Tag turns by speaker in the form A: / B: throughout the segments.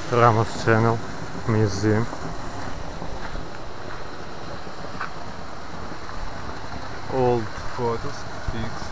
A: Ramos Channel Museum. Old photos, pics.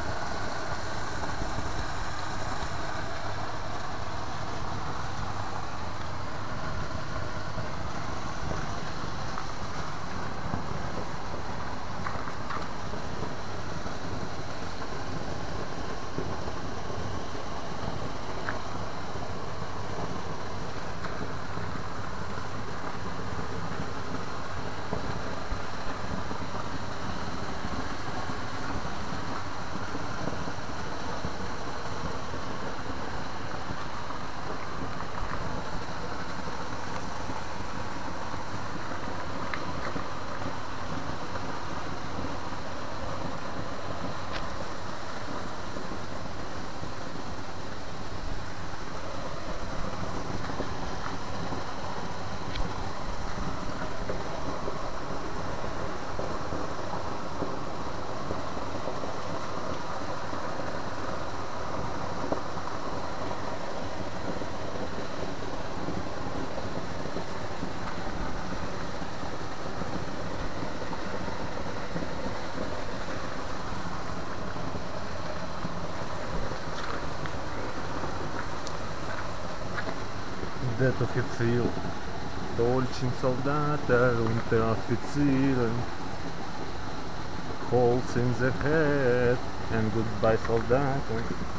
A: Det Offizier, Dolcin Soldater, Unteroffizieren, holes in the head, and goodbye Soldaten.